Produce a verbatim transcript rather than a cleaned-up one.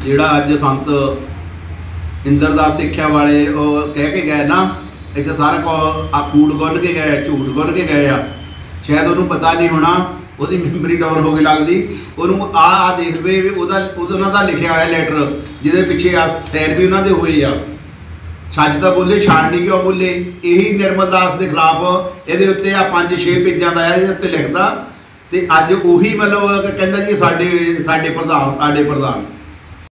ਜਿਹੜਾ ਅੱਜ ਸੰਤ ਇੰਦਰਦਾਸ ਸਿੱਖਿਆ ਵਾਲੇ ਉਹ ਕਹਿ ਕੇ ਗਏ ਨਾ, ਇੱਥੇ ਸਾਰਾ ਕੋ ਆ ਕੂੜ ਗੁੰਨ ਕੇ ਗਏ, ਝੂਠ ਗੁੰਨ ਕੇ ਗਏ ਆ। ਸ਼ਾਇਦ ਉਹਨੂੰ ਪਤਾ ਨਹੀਂ ਹੋਣਾ, ਉਹਦੀ ਮੈਮਰੀ ਡਾਊਨ ਹੋ ਗਈ ਲੱਗਦੀ। ਉਹਨੂੰ ਆ ਆ ਦੇਖ ਲਵੇ ਵੀ ਉਹਦਾ ਉਹਨਾਂ ਦਾ ਲਿਖਿਆ ਹੋਇਆ ਲੈਟਰ, ਜਿਹਦੇ ਪਿੱਛੇ ਆ ਸੈਰ ਵੀ ਉਹਨਾਂ ਦੇ ਹੋਏ ਆ। ਸੱਚ ਤਾਂ ਬੋਲੇ, ਛਾਣਨੀ ਕਿਉਂ ਬੋਲੇ। ਇਹੀ ਨਿਰਮਲ ਦਾਸ ਦੇ ਖਿਲਾਫ ਇਹਦੇ ਉੱਤੇ ਆ ਪੰਜ ਛੇ ਪੇਜਾਂ ਦਾ ਇਹਦੇ ਉੱਤੇ ਲਿਖਦਾ। ਤੇ ਅੱਜ ਉਹੀ ਮਤਲਬ ਕਹਿੰਦਾ ਜੀ ਸਾਡੇ ਸਾਡੇ ਪ੍ਰਧਾਨ ਸਾਡੇ ਪ੍ਰਧਾਨ